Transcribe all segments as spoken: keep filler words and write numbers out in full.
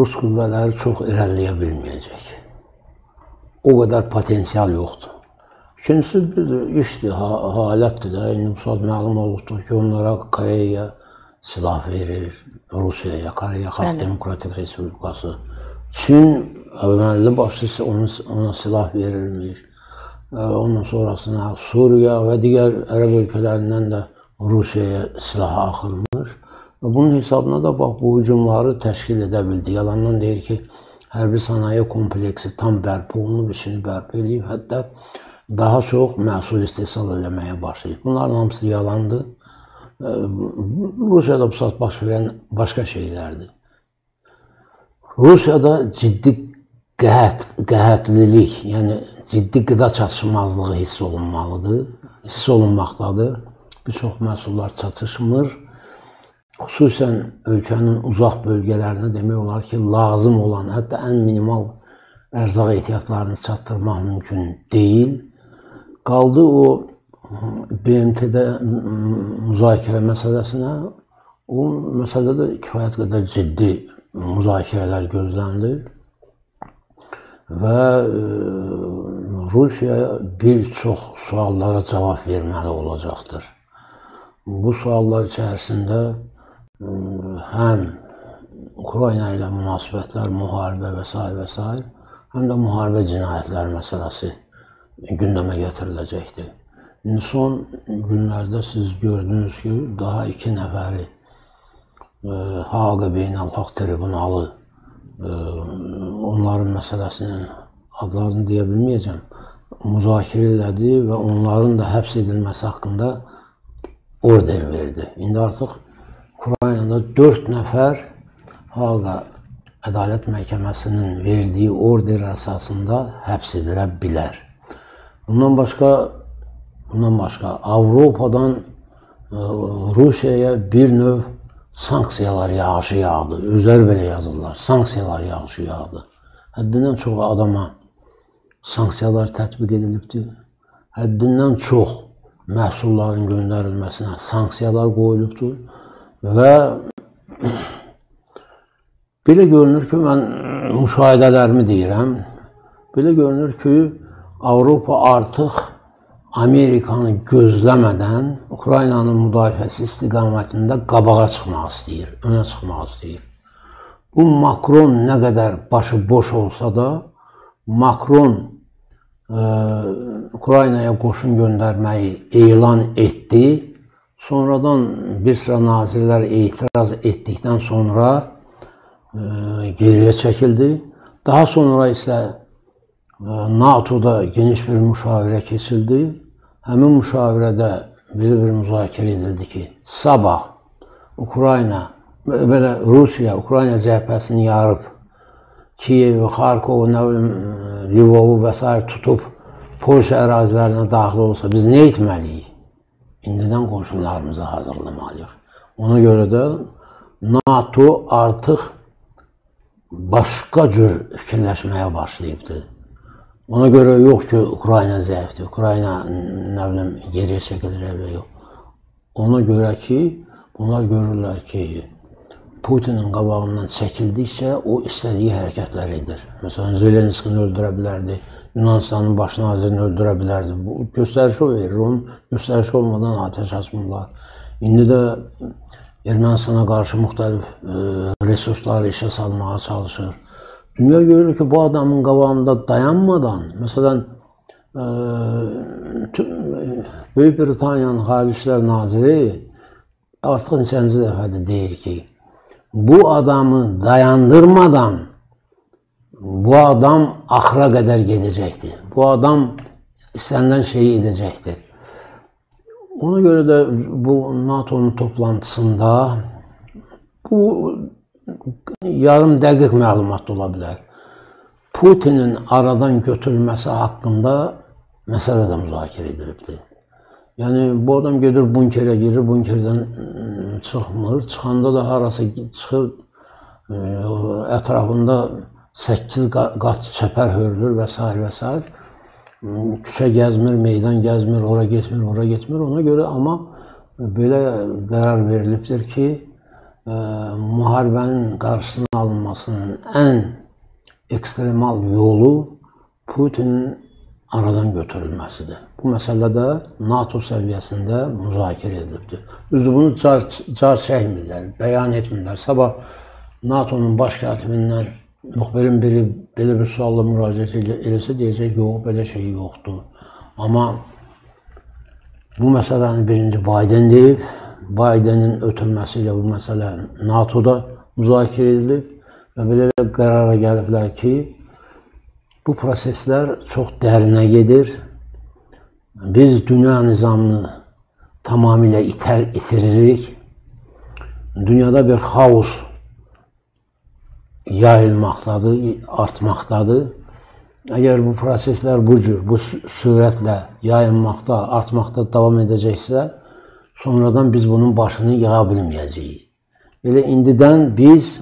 Rus qüvvələri çox irəliləyə bilməyəcək. O qədər potensial yoxdur. İkincisi, bir işdir, halətdir də. İndi bu saat məlum olubdur ki, onlara Koreya silah verir, Rusiyaya, Koreya Xalq Demokratik Respublikası. Çin əməlli başlısı ona silah verilmiş. Ondan sonrasına Suriya və digər ərəb ölkələrindən də Rusiyaya silah axırmış. Bunun hesabına da bax, bu hücumları təşkil edə bildi. Yalandan deyir ki, hərbi sənaye kompleksi tam bərpa olunub, işini bərpa edib, hətta daha çox məhsul istehsal eləməyə başlayıb. Bunların hamısı yalandır. Rusiyada bu saat baş verən başqa şeylərdir. Rusiyada ciddi qəhət, qəhətlilik, yəni ciddi qida çatışmazlığı hiss olunmalıdır, hiss olunmaqdadır. Bir çox məhsullar çatışmır. Xüsusən ölkənin uzaq bölgələrinə demək olar ki, lazım olan, hətta ən minimal ərzaq ehtiyatlarını çatdırmaq mümkün deyil. Qaldı o B M T-də müzakirə məsələsinə, o məsələdə kifayət qədər ciddi müzakirələr gözlənilir və Rusiya bir çox suallara cavab verməli olacaqdır. Bu suallar içərisində həm Ukrayna ilə münasibətlər, müharibə və s. və s. həm də müharibə cinayətlər məsələsi gündəmə gətiriləcəkdir. İndi son günlərdə siz gördünüz ki, daha iki nəfəri Haqa Beynəlxalq Tribunalı onların məsələsinin adlarını deyə bilməyəcəm, müzakirə elədi və onların da həbs edilməsi haqqında order verdi. İndi artıq Ukraynada dörd nəfər Haqa Ədalət Məhkəməsinin verdiyi order əsasında həbs edilə bilər. Bundan başqa, bundan başqa Avropadan Rusiyaya bir növ sanksiyalar yağışı yağdı. Özləri belə yazırlar, sanksiyalar yağışı yağdı. Həddindən çox adama sanksiyalar tətbiq edilibdir. Həddindən çox məhsulların göndərilməsinə sanksiyalar qoyulubdur. Və belə görünür ki, mən müşahidələrimi deyirəm, belə görünür ki, Avropa artıq Amerikanı gözləmədən Ukraynanın müdafiəsi istiqamətində qabağa çıxmaq istəyir, önə çıxmaq istəyir. Bu Makron nə qədər başı boş olsa da, Makron Ukraynaya qoşun göndərməyi elan etdi. Sonradan bir sıra nazirlər etiraz etdikdən sonra geriyə çəkildi. Daha sonra isə NATO'da geniş bir müşavirə keçildi. Həmin müşavirədə belə bir müzakirə edildi ki, sabah Ukrayna, belə Rusiya, Ukrayna cəbhəsini yarıb, Kiyevi, Xarkovu, nə bilim, Lvovu və s. tutub Polşa ərazilərinə daxil olsa, biz nə etməliyik? İndidən qoşunlarımızı hazırlamalıyıq. Ona görə də NATO artıq başqa cür fikirləşməyə başlayıbdır. Ona görə yox ki, Ukrayna zəifdir, Ukrayna nə bilim, geriyə çəkiləcək və yox. Ona görə ki, bunlar görürlər ki, Putinin qabağından çəkildikcə o istədiyi hərəkətlər edir. Məsələn, Zelenskini öldürə bilərdi, Yunanistanın baş nazirini öldürə bilərdi. Bu göstərişi o verir, onun göstərişi olmadan ateş açmırlar. İndi də Ermənistana qarşı müxtəlif resursları işə salmağa çalışır. Dünya görür ki, bu adamın qabağında dayanmadan, məsələn, Böyük Britaniyanın Xarici İşlər Naziri artıq neçənci dəfədir deyir ki, bu adamı dayandırmadan bu adam axıra qədər gedəcəkdir. Bu adam istənilən şeyi edəcəkdir. Ona görə də bu NATO'nun toplantısında bu yarım dəqiq məlumat ola bilər. Putinin aradan götürülməsi haqqında məsələ də müzakirə edilibdir. Yəni, bu adam gedir bunkerə girir, bunkerdən çıxmır. Çıxanda da harasa çıxır, ətrafında səkkiz qat çəpər hörülür və s. və s. Küçə gəzmir, meydan gəzmir, ora getmir, ora getmir. Ona görə amma belə qərar verilibdir ki, müharibənin qarşısının alınmasının ən ekstremal yolu Putinin aradan götürülməsidir. Bu məsələdə NATO səviyyəsində müzakirə edilibdir. Düzdür, bunu car, car çəkmirlər, bəyan etmirlər. Sabah NATO'nun baş katibindən müxbirin biri belə bir sualla müraciət eləsə deyəcək, yox, belə şey yoxdur. Amma bu məsələni birinci Biden deyib, Bidenin ötürməsi ilə bu məsələ NATO'da müzakirə edilib və belə qərara gəliblər ki, bu proseslər çox dərinə gedir. Biz dünya nizamını tamamilə itər, itiririk. Dünyada bir xaos yayılmaqdadır, artmaqdadır. Əgər bu proseslər bu cür, bu sürətlə yayılmaqda, artmaqda davam edəcəksə, sonradan biz bunun başını yığa bilməyəcəyik. Elə indidən biz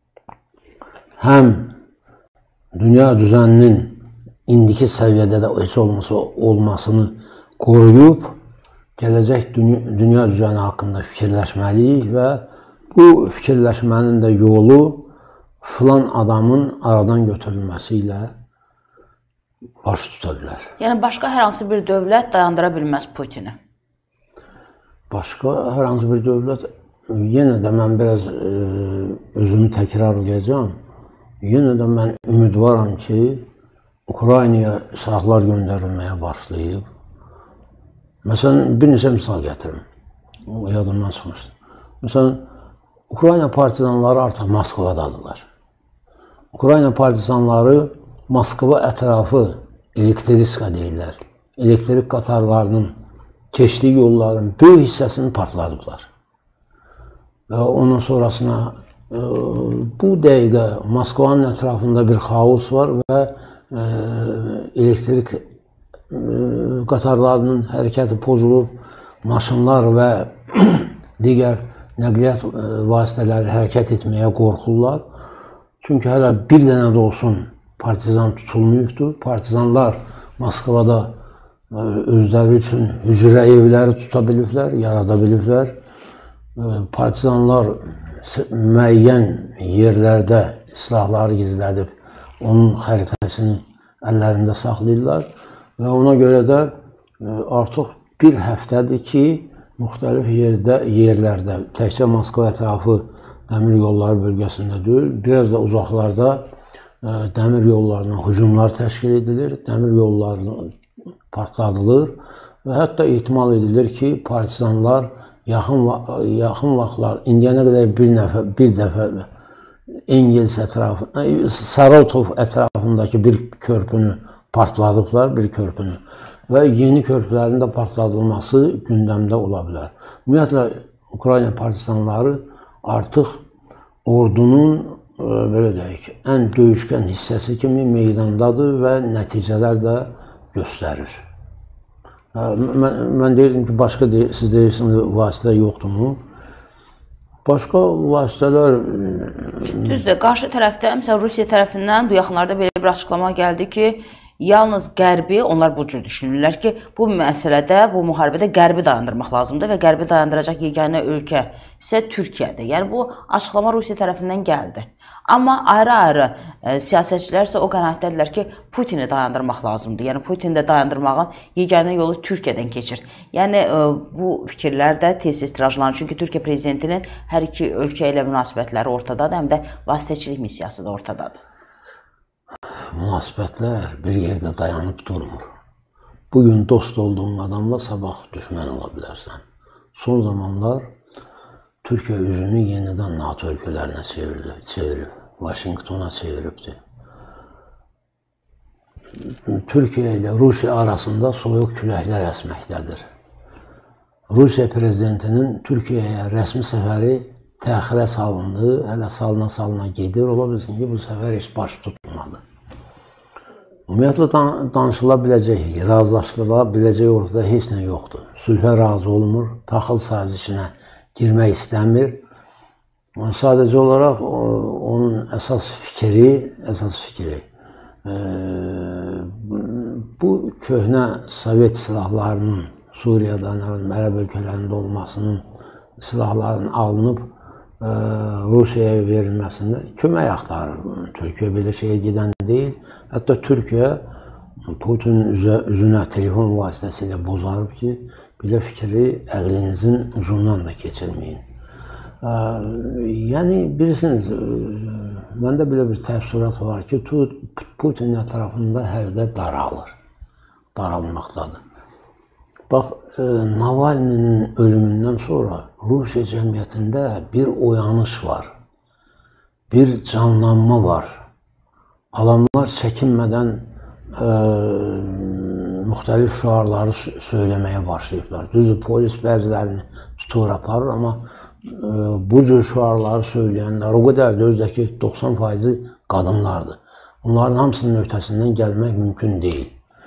həm dünya düzəninin indiki səviyyədə də heç olmasa olmasını qoruyub, gələcək dünya, dünya düzəni haqqında fikirləşməliyik və bu fikirləşmənin də yolu filan adamın aradan götürülməsi ilə baş tuta bilər. Yəni, başqa hər hansı bir dövlət dayandıra bilməz Putini? Başqa hər hansı bir dövlət, yenə də mən biraz e, özümü təkrarlayacağım. Yenə də mən ümidvaram ki, Ukraynaya silahlar göndərilməyə başlayıb. Məsələn, bir neçə misal gətirim. O yadımdan çıxmışdı. Məsələn, Ukrayna partizanları artıq Moskvadadırlar. Ukrayna partizanları Moskva ətrafı elektriska deyirlər. Elektrik qatarlarının keçdiyi yolların böyük hissəsini partladıblar. Və ondan sonrasına e, bu dəqiqə Moskvanın ətrafında bir xaos var və e, elektrik e, qatarlarının hərəkəti pozulub, maşınlar və digər nəqliyyat e, vasitələri hərəkət etməyə qorxurlar. Çünki hələ bir dənə də olsun partizan tutulmayıbdır. Partizanlar Moskvada e, özləri üçün hücrə evləri tuta biliblər, yarada biliblər. Partizanlar müəyyən yerlərdə silahları gizlədib, onun xəritəsini əllərində saxlayırlar və ona görə də artıq bir həftədir ki, müxtəlif yerdə, yerlərdə, təkcə Moskva ətrafı dəmir yolları bölgəsində deyil, biraz da uzaqlarda dəmir yollarına hücumlar təşkil edilir, dəmir yollarına partladılır və hətta ehtimal edilir ki, partizanlar Yaxın, yaxın vaxtlar, indiyənə qədər bir, nəfə, bir dəfə Engels ətrafı, Saratov ətrafındakı bir körpünü partladıblar, bir körpünü və yeni körpülərin də partladılması gündəmdə ola bilər. Ümumiyyətlə, Ukrayna partizanları artıq ordunun, belə deyək, ən döyüşkən hissəsi kimi meydandadır və nəticələr də göstərir. Mən, mən deyirdim ki, başqa de, siz deyirsiniz, vasitə yoxdurmu? Başqa vasitələr... Düzdür, qarşı tərəfdə, məsələn, Rusiya tərəfindən bu yaxınlarda belə bir açıqlama gəldi ki, yalnız Qərbi, onlar bu cür düşünürlər ki, bu məsələdə, bu müharibədə Qərbi dayandırmaq lazımdır və Qərbi dayandıracaq yeganə ölkə isə Türkiyədir. Yəni, bu açıqlama Rusiya tərəfindən gəldi. Amma ayrı-ayrı e, siyasətçilər isə o qənaətdədirlər ki, Putini dayandırmaq lazımdır. Yəni, Putini də dayandırmağın yeganə yolu Türkiyədən keçir. Yəni, e, bu fikirlər də tez-tez tirajlanır. Çünki Türkiyə prezidentinin hər iki ölkə ilə münasibətləri ortadadır, həm də vasitəçilik missiyası da ortadadır. Münasibətlər bir yerdə dayanıb durmur. Bugün dost olduğun adamla sabah düşmən ola bilərsən. Son zamanlar Türkiyə üzünü yenidən NATO ölkələrinə çevirib, çevirib, Vaşinqtona çeviribdir. Türkiyə ilə Rusiya arasında soyuq küləklər əsməkdədir. Rusiya prezidentinin Türkiyəyə rəsmi səfəri təxirə salındı, hələ salına-salına gedir. Ola bilsin ki, bu səfər heç baş tutmadı. Ümumiyyətlə, danışıla biləcək, razılaşdırıla biləcək ortada heç nə yoxdur. Sülhə razı olmur, taxıl sazişinə girmək istəmir. Sadəcə olaraq onun əsas fikri, əsas fikri e, bu köhnə Sovet silahlarının Suriyada, ərəb ölkələrində olmasının silahların alınıb Rusiyaya verilməsində kömək axtarır. Türkiyə belə şeyə gedən deyil. Hətta Türkiyə Putinin üzünə telefon vasitəsilə bozarıb ki, belə fikri əqlinizin ucundan da keçirməyin. Yəni, bilirsiniz, məndə belə bir təəssürat var ki, Putin ətrafında həlqə daralır, daralmaqdadır. Bax, Navalny'nin ölümündən sonra Rusiya cəmiyyətində bir oyanış var, bir canlanma var. Adamlar çəkinmədən ə, müxtəlif şüarları söyləməyə başlayıblar. Düzdür, polis bəzilərini tutur aparır, amma ə, bu cür şüarları söyləyənlər o qədər də özdəki doxsan faizi qadınlardır. Bunların hamısının öhdəsindən gəlmək mümkün deyil.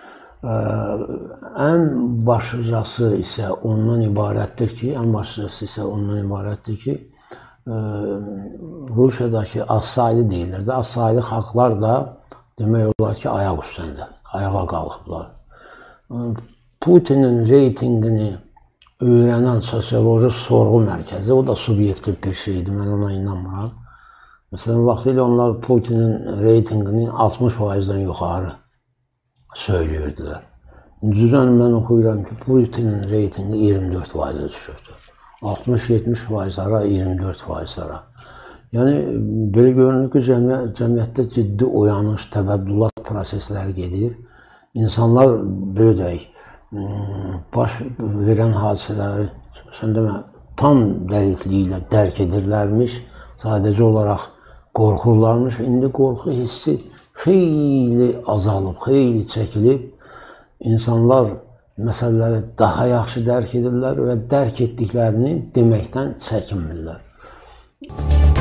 Ən başlıcası isə ondan ibarətdir ki, ən başlıcası isə ondan ibarətdir ki, Rusiyadakı az-saylı deyirlər də, az-saylı xalqlar da demək olar ki, ayaq üstəndə, ayağa qalıblar. Putinin reytingini öyrənən sosioloji sorğu mərkəzi, o da subyektiv bir şeydir, mən ona inanmıram. Məsələn, vaxtilə onlar Putinin reytingini altmış faizdən yuxarı söylüyordular. Düzən mən oxuyuram ki, Putinin reytingi iyirmi dörd faizə düşürdü. altmış yetmiş faizlara, iyirmi dörd faizlara. Yəni, belə görünür ki, cəmiyyətdə ciddi oyanış, təbəddülat prosesləri gedir. İnsanlar, belə deyək, baş verən hadisələri sən demə, tam dəqiqliyi ilə dərk edirlərmiş, sadəcə olaraq qorxurlarmış. İndi qorxu hissi xeyli azalıb, xeyli çəkilib, insanlar məsələləri daha yaxşı dərk edirlər və dərk etdiklərini deməkdən çəkinmirlər.